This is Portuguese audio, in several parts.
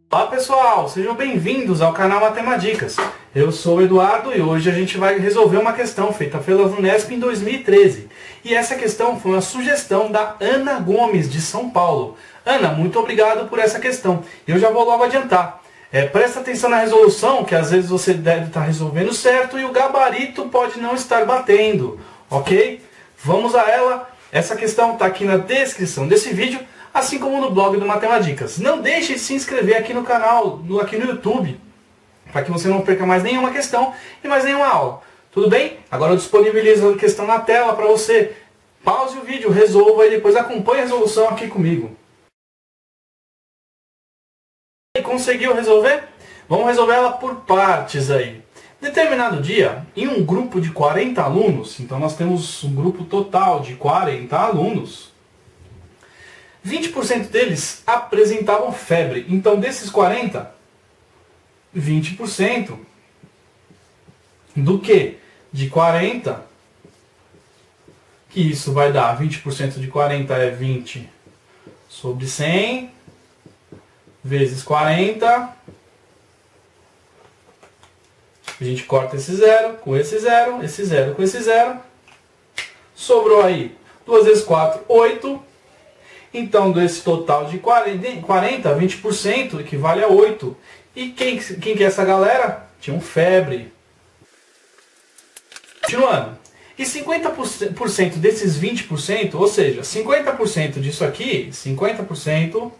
Olá pessoal, sejam bem-vindos ao canal Matemadicas. Eu sou o Eduardo e hoje a gente vai resolver uma questão feita pela Unesp em 2013. E essa questão foi uma sugestão da Ana Gomes, de São Paulo. Ana, muito obrigado por essa questão. Eu já vou logo adiantar. Presta atenção na resolução, que às vezes você deve estar resolvendo certo e o gabarito pode não estar batendo, ok? Vamos a ela. Essa questão está aqui na descrição desse vídeo, assim como no blog do Matemadicas. Não deixe de se inscrever aqui no canal, aqui no YouTube, para que você não perca mais nenhuma questão e mais nenhuma aula. Tudo bem? Agora eu disponibilizo a questão na tela para você. Pause o vídeo, resolva e depois acompanhe a resolução aqui comigo. Conseguiu resolver? Vamos resolver ela por partes aí. Determinado dia, em um grupo de 40 alunos, então nós temos um grupo total de 40 alunos, 20% deles apresentavam febre. Então, desses 40, 20% do que? De 40, que isso vai dar? 20% de 40 é 20 sobre 100, vezes 40. A gente corta esse zero com esse zero com esse zero. Sobrou aí 2 vezes 4, 8. Então, desse total de 40, 20% equivale a 8. E quem que é essa galera? Tinham febre. Continuando. E 50% desses 20%, ou seja, 50% disso aqui, 50%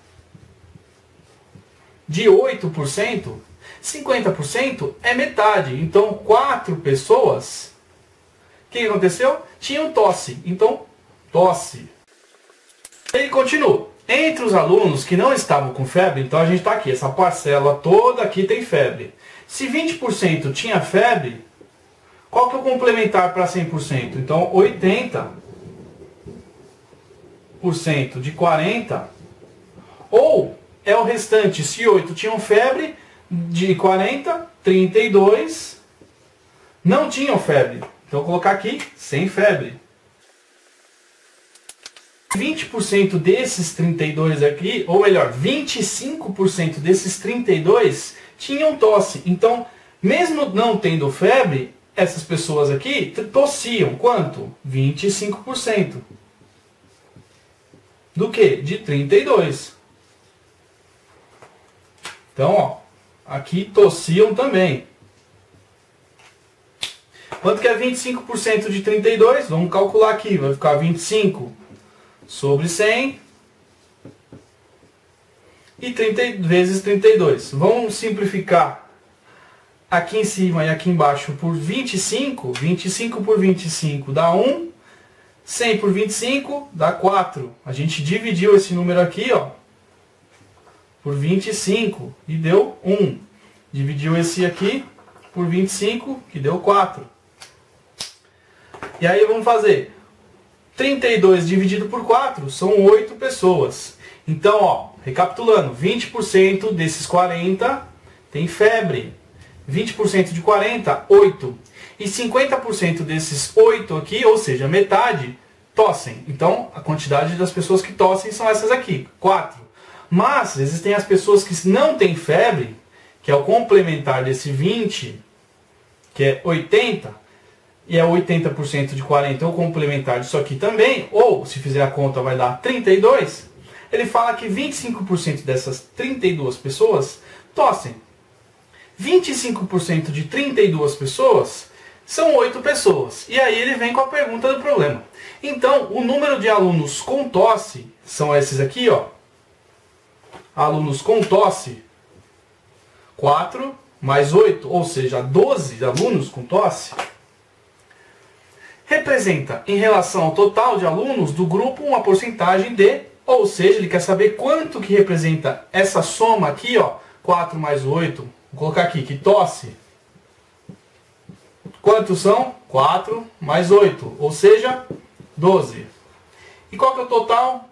de 8%, 50% é metade. Então, 4 pessoas, o que aconteceu? Tinham tosse. Então, tosse. Ele continua. Entre os alunos que não estavam com febre, então a gente está aqui, essa parcela toda aqui tem febre. Se 20% tinha febre, qual que é o complementar para 100%? Então, 80% de 40, ou é o restante, se 8 tinham febre, de 40, 32 não tinham febre. Então, vou colocar aqui, sem febre. 20% desses 32 aqui, ou melhor, 25% desses 32 tinham tosse. Então, mesmo não tendo febre, essas pessoas aqui tossiam. Quanto? 25%. Do que? De 32. Então, ó, aqui tossiam também. Quanto que é 25% de 32? Vamos calcular aqui. Vai ficar 25 sobre 100 e 30 vezes 32. Vamos simplificar aqui em cima e aqui embaixo por 25. 25 por 25 dá 1. 100 por 25 dá 4. A gente dividiu esse número aqui, ó, por 25 e deu 1. Dividiu esse aqui por 25, que deu 4. E aí vamos fazer 32 dividido por 4 são 8 pessoas. Então, ó, recapitulando, 20% desses 40 tem febre. 20% de 40, 8. E 50% desses 8 aqui, ou seja, metade, tossem. Então, a quantidade das pessoas que tossem são essas aqui, 4. Mas existem as pessoas que não têm febre, que é o complementar desse 20, que é 80, e é 80% de 40, é o complementar disso aqui também, ou se fizer a conta vai dar 32, ele fala que 25% dessas 32 pessoas tossem. 25% de 32 pessoas são 8 pessoas. E aí ele vem com a pergunta do problema. Então, o número de alunos com tosse são esses aqui, ó. Alunos com tosse, 4 mais 8, ou seja, 12 alunos com tosse, representa, em relação ao total de alunos do grupo, uma porcentagem de, ou seja, ele quer saber quanto que representa essa soma aqui, ó, 4 mais 8, vou colocar aqui, que tosse. Quantos são? 4 mais 8, ou seja, 12. E qual que é o total?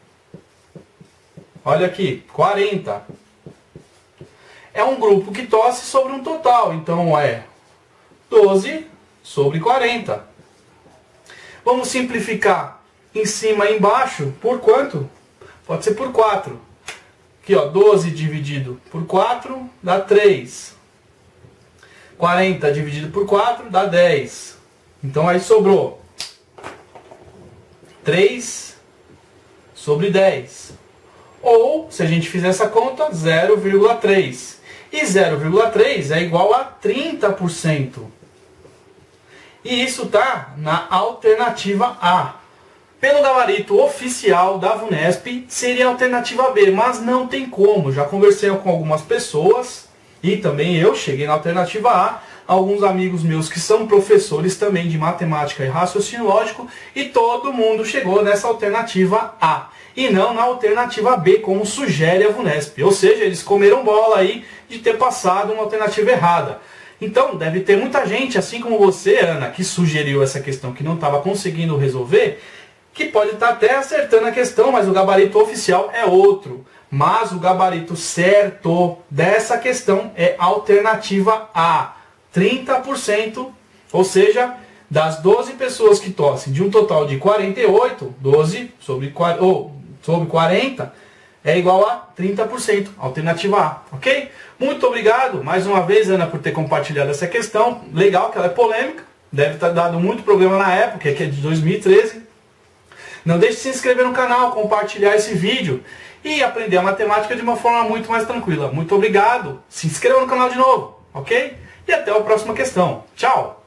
Olha aqui, 40. É um grupo que tosse sobre um total, então é 12 sobre 40. Vamos simplificar em cima e embaixo por quanto? Pode ser por 4. Aqui, ó, 12 dividido por 4 dá 3. 40 dividido por 4 dá 10. Então aí sobrou 3 sobre 10. Ou, se a gente fizer essa conta, 0,3. E 0,3 é igual a 30%. E isso está na alternativa A. Pelo gabarito oficial da VUNESP, seria a alternativa B, mas não tem como. Já conversei com algumas pessoas e também eu cheguei na alternativa A. Alguns amigos meus que são professores também de matemática e raciocínio lógico, e todo mundo chegou nessa alternativa A. E não na alternativa B, como sugere a VUNESP. Ou seja, eles comeram bola aí de ter passado uma alternativa errada. Então, deve ter muita gente, assim como você, Ana, que sugeriu essa questão que não estava conseguindo resolver, que pode estar até acertando a questão, mas o gabarito oficial é outro. Mas o gabarito certo dessa questão é alternativa A, 30%, ou seja, das 12 pessoas que tossem, de um total de 48, 12 sobre 40, é igual a 30%, alternativa A, ok? Muito obrigado, mais uma vez, Ana, por ter compartilhado essa questão. Legal que ela é polêmica, deve ter dado muito problema na época, que é de 2013. Não deixe de se inscrever no canal, compartilhar esse vídeo e aprender a matemática de uma forma muito mais tranquila. Muito obrigado, se inscreva no canal de novo, ok? E até a próxima questão. Tchau!